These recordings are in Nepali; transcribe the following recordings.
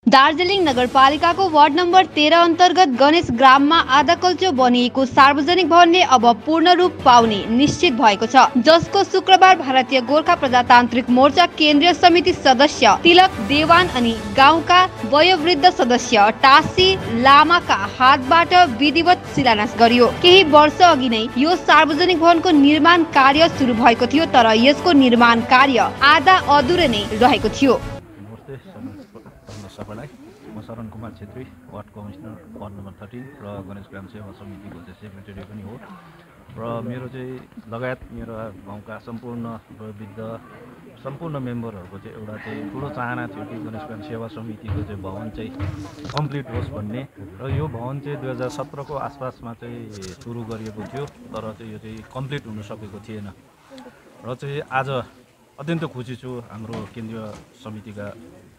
दार्जिलिङ नगरपालिकाको वार्ड नम्बर 13 अन्तर्गत गणेश ग्राममा आधाकल्चो बनिएको सार्वजनिक भवनले अब पूर्ण रूप पाउने निश्चित भएको छ, जसको शुक्रबार भारतीय गोर्खा प्रजातान्त्रिक मोर्चा केन्द्रीय समिति सदस्य तिलक देवान अनि गाउँका वयोवृद्ध सदस्य टासी लामाका हातबाट विधिवत शिलान्यास गरियो। केही वर्ष अघि नै यो सार्वजनिक भवनको निर्माण कार्य सुरु भएको थियो, तर यसको निर्माण कार्य आधा अधुरै नै रहेको थियो। सबैलाई म Sharan Kumar Chhetri, ward commissioner ward number 13 र गणेश ग्राम सेवा समितिको चाहिँ सेक्रेटरी पनि हो। र मेरो चाहिँ लगायत मेरो गाउँका सम्पूर्ण मेम्बरहरूको चाहिँ एउटा चाहिँ ठुलो चाहना थियो कि गणेश ग्राम सेवा समितिको चाहिँ भवन चाहिँ कम्प्लिट होस् भन्ने। र यो भवन चाहिँ 2017 को आसपासमा चाहिँ सुरु गरिएको थियो, तर चाहिँ यो चाहिँ कम्प्लिट हुन सकेको थिएन। र चाहिँ आज अत्यन्त खुसी छु, हाम्रो केन्द्रीय समितिका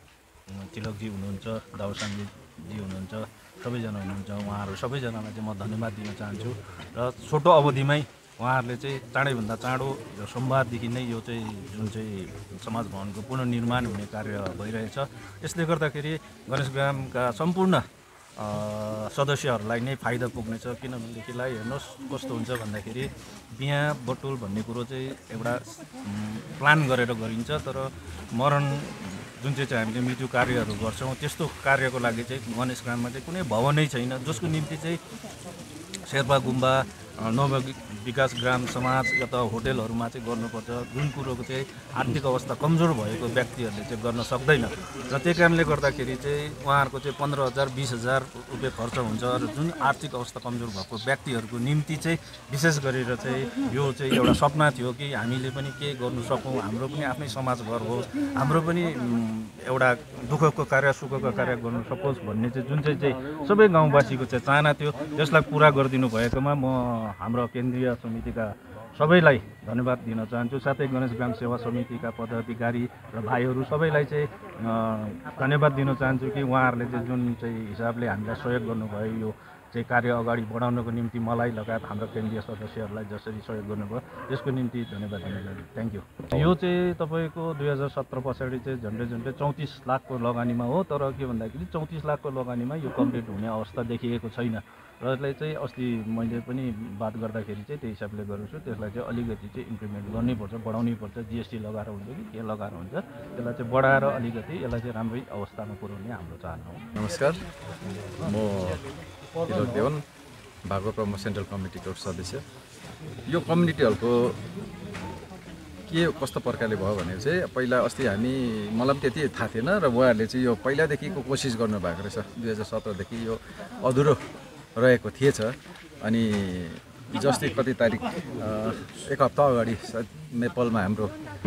तिलकजी हुनुहुन्छ, दाउसाङजी हुनुहुन्छ, सबैजना हुनुहुन्छ। उहाँहरू सबैजनालाई चाहिँ म धन्यवाद दिन चाहन्छु। र छोटो अवधिमै उहाँहरूले चाहिँ चाँडैभन्दा चाँडो सोमबारदेखि नै यो चाहिँ जुन चाहिँ समाज भवनको पुनर्निर्माण हुने कार्य भइरहेछ। यसले गर्दाखेरि गणेश ग्रामका सम्पूर्ण सदस्यहरूलाई नै फाइदा पुग्नेछ। किनभनेदेखिलाई हेर्नुहोस् कस्तो हुन्छ भन्दाखेरि बिहा बटुल भन्ने कुरो चाहिँ एउटा प्लान गरेर गरिन्छ, तर मरण जुन चाहिँ हामीले मृत्यु कार्यहरू गर्छौँ त्यस्तो कार्यको लागि चाहिँ गणेश ग्राममा चाहिँ कुनै भवनै छैन, जसको निम्ति चाहिँ शेर्पा गुम्बा, नव विकास ग्राम समाज या त होटेलहरूमा चाहिँ गर्नुपर्छ, जुन कुरोको चाहिँ आर्थिक अवस्था कमजोर भएको व्यक्तिहरूले चाहिँ गर्न सक्दैन। र त्यही कारणले गर्दाखेरि चाहिँ उहाँहरूको चाहिँ 15,000 20,000 रुपियाँ खर्च हुन्छ। र जुन आर्थिक अवस्था कमजोर भएको व्यक्तिहरूको निम्ति चाहिँ विशेष गरेर चाहिँ यो चाहिँ एउटा सपना थियो कि हामीले पनि के गर्नु सकौँ, हाम्रो पनि आफ्नै समाज घर होस्, हाम्रो पनि एउटा दुःखको कार्य सुखको कार्य गर्नु सकोस् भन्ने चाहिँ जुन चाहिँ सबै गाउँवासीको चाहिँ चाहना थियो, त्यसलाई पुरा गरिदिनु भएकोमा म हाम्रो केन्द्रीय समितिका सबैलाई धन्यवाद दिन चाहन्छु। साथै गणेश ग्राम सेवा समितिका पदाधिकारी र भाइहरू सबैलाई चाहिँ धन्यवाद दिन चाहन्छु कि उहाँहरूले चाहिँ जुन चाहिँ हिसाबले हामीलाई सहयोग गर्नुभयो, यो चाहिँ कार्य अगाडि बढाउनको निम्ति मलाई लगायत हाम्रो केन्द्रीय सदस्यहरूलाई जसरी सहयोग गर्नुभयो त्यसको निम्ति धन्यवाद दिन चाहन्छु। Thank you. यो चाहिँ तपाईँको 2017 पछाडि चाहिँ झन्डै 34 लाखको लगानीमा हो, तर के भन्दाखेरि 34 लाखको लगानीमा यो कम्प्लिट हुने अवस्था देखिएको छैन। र यसलाई चाहिँ अस्ति मैले पनि बात गर्दाखेरि चाहिँ त्यही हिसाबले गरेको छु, त्यसलाई चाहिँ अलिकति चाहिँ इम्प्लिमेन्ट गर्नैपर्छ, बढाउनै पर्छ। जिएसटी लगाएर हुन्छ कि के लगाएर हुन्छ, त्यसलाई चाहिँ बढाएर अलिकति यसलाई चाहिँ राम्रै अवस्थामा पुर्याउने हाम्रो चाहना हो। नमस्कार, म तिलक देवान, भागवत प्रमुख सेन्ट्रल कमिटीको सदस्य। यो कम्युनिटी हलको के कस्तो प्रकारले भयो भने चाहिँ पहिला अस्ति मलाई पनि त्यति थाहा थिएन र उहाँहरूले चाहिँ यो पहिलादेखिको कोसिस गर्नुभएको रहेछ। 2017 देखि यो अधुरो रहेको थिएछ। अनि जस्तै कति तारिक एक हप्ता अगाडि नेपालमा हाम्रो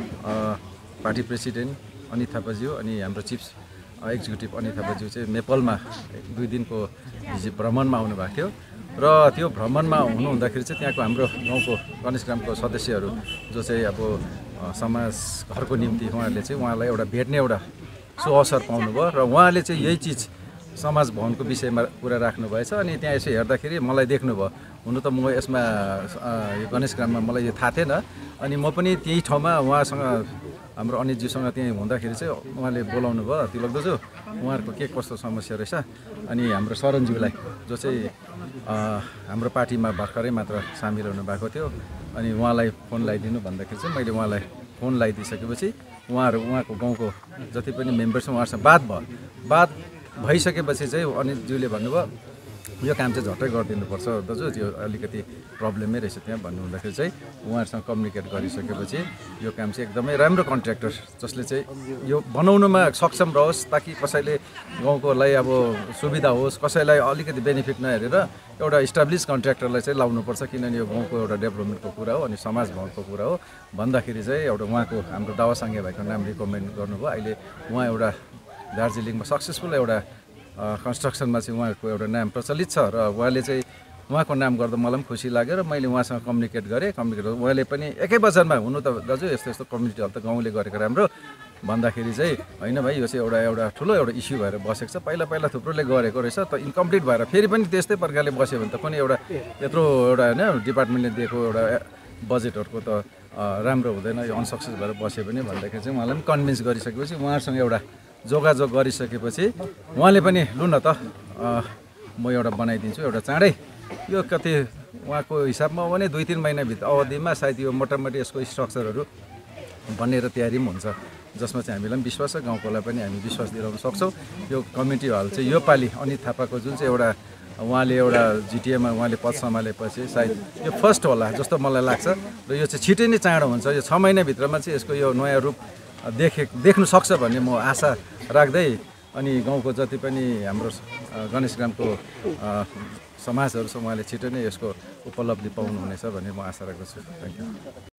पार्टी प्रेसिडेन्ट अनित थापाज्यू अनि हाम्रो चिफ एक्जिक्युटिभ अनित थापाज्यू चाहिँ नेपालमा 2 दिनको भ्रमणमा आउनुभएको थियो। र त्यो भ्रमणमा हुनुहुँदाखेरि चाहिँ त्यहाँको हाम्रो गाउँको गणेश ग्रामको सदस्यहरू जो चाहिँ अब समाज घरको निम्ति उहाँहरूले चाहिँ उहाँलाई एउटा भेट्ने एउटा सुअवसर पाउनुभयो। र उहाँले चाहिँ यही चिज समाज भवनको विषयमा कुरा राख्नुभएछ। अनि त्यहाँ यसो हेर्दाखेरि मलाई देख्नुभयो। हुनु त म यसमा यो गणेश ग्राममा मलाई यो थाहा थिएन। अनि म पनि त्यही ठाउँमा उहाँसँग हाम्रो अनितज्यूसँग त्यहीँ हुँदाखेरि चाहिँ उहाँले बोलाउनु भयो, तिलक दाजु उहाँहरूको के कस्तो समस्या रहेछ। अनि हाम्रो शरणज्यूलाई जो चाहिँ हाम्रो पार्टीमा भर्खरै मात्र सामेल हुनुभएको थियो, अनि उहाँलाई फोन लगाइदिनु भन्दाखेरि चाहिँ मैले उहाँलाई फोन लगाइदिइसकेपछि उहाँको गाउँको जति पनि मेम्बर छ उहाँहरूसँग बात भइसकेपछि चाहिँ अनितज्यूले भन्नुभयो यो काम चाहिँ झट्टै गरिदिनुपर्छ दाजु, त्यो अलिकति प्रब्लमै रहेछ त्यहाँ भन्नुहुँदाखेरि चाहिँ उहाँहरूसँग कम्युनिकेट गरिसकेपछि यो काम चाहिँ एकदमै राम्रो कन्ट्र्याक्टर जसले चाहिँ यो बनाउनुमा सक्षम रहोस्, ताकि कसैले गाउँकोलाई अब सुविधा होस्, कसैलाई अलिकति बेनिफिट नहेरेर एउटा इस्टाब्लिस कन्ट्र्याक्टरलाई चाहिँ लाउनुपर्छ। किनभने यो गाउँको एउटा डेभलपमेन्टको कुरा हो अनि समाज भवनको कुरा हो भन्दाखेरि चाहिँ एउटा उहाँको हाम्रो दावासाङ्गे भाइको नाम रिकमेन्ड गर्नुभयो। अहिले उहाँ एउटा दार्जिलिङमा सक्सेसफुल एउटा कन्स्ट्रक्सनमा चाहिँ उहाँको एउटा नाम प्रचलित छ। र उहाँले चाहिँ उहाँको नाम गर्दा मलाई पनि खुसी लाग्यो र मैले उहाँसँग कम्युनिकेट गरेँ। उहाँले पनि एकै वचनमा हुनु त दाजु यस्तो कम्युनिटी हल त गाउँले गरेको राम्रो भन्दाखेरि चाहिँ होइन भाइ यो चाहिँ एउटा ठुलो एउटा इस्यु भएर बसेको छ। पहिला थुप्रोले गरेको रहेछ त इन्कम्प्लिट भएर फेरि पनि त्यस्तै प्रकारले बस्यो भने त कुनै एउटा यत्रो एउटा होइन डिपार्टमेन्टले दिएको एउटा बजेटहरूको त राम्रो हुँदैन, यो अनसक्सेस भएर बस्यो भने भन्दाखेरि चाहिँ उहाँलाई पनि कन्भिन्स गरिसकेपछि उहाँहरूसँग एउटा जोगाजोग गरिसकेपछि उहाँले पनि लु न त म एउटा बनाइदिन्छु एउटा चाँडै यो कति उहाँको हिसाबमा भने 2-3 महिनाभित्र अवधिमा सायद यो मोटामोटी यसको स्ट्रक्चरहरू बनेर तयारी पनि हुन्छ, जसमा चाहिँ हामीलाई पनि विश्वास छ, गाउँकोलाई पनि हामी विश्वास दिलाउन सक्छौँ। यो कम्युनिटी हल चाहिँ यो पालि अनित थापाको जुन चाहिँ एउटा उहाँले एउटा जिटिएमा उहाँले पद सम्हालेपछि सायद यो फर्स्ट होला जस्तो मलाई लाग्छ र यो चाहिँ छिटै नै चाँडो हुन्छ। यो 6 महिनाभित्रमा चाहिँ यसको यो नयाँ रूप देख्नु सक्छ भन्ने म आशा राख्दै अनि गाउँको जति पनि हाम्रो गणेश ग्रामको समाजहरू छ उहाँले छिटो नै यसको उपलब्धि पाउनुहुनेछ भन्ने म आशा राख्दछु। Thank you.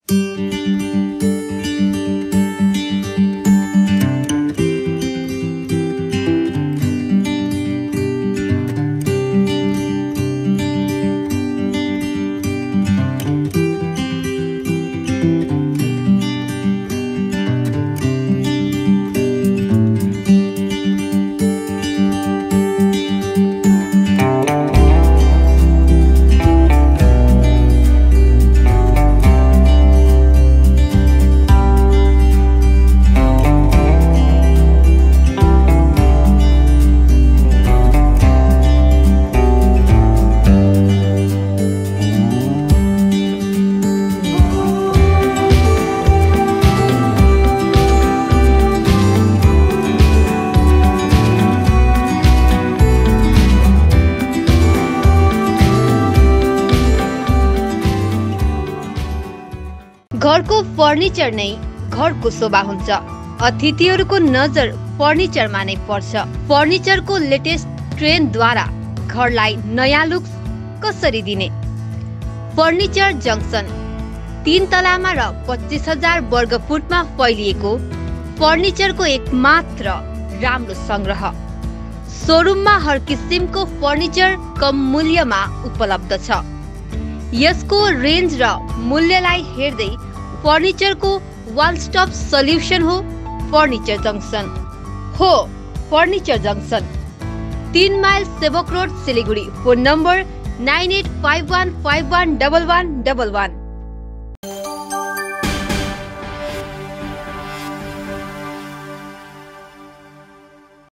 घरको फर्निचर नै घरको शोभा हुन्छ। अतिथिहरूको नजर फर्निचरमा नै पर्छ। फर्निचरको लेटेस्ट ट्रेन्डद्वारा घरलाई नयाँ लुक कसरी दिने? फर्निचर जंक्सन 3 तलामा र 25,000 वर्ग फुटमा फैलिएको फर्निचरको एक मात्र राम्रो संग्रह। शोरूममा हर किसिमको फर्निचर कम मूल्यमा उपलब्ध छ। यसको रेन्ज र मूल्यलाई हेर्दै फर्निचरको वान स्टप सल्युसन हो फर्निचर जंक्सन। हो furniture junction 3 mile Sevoke road Siliguri. Phone number 9851511111।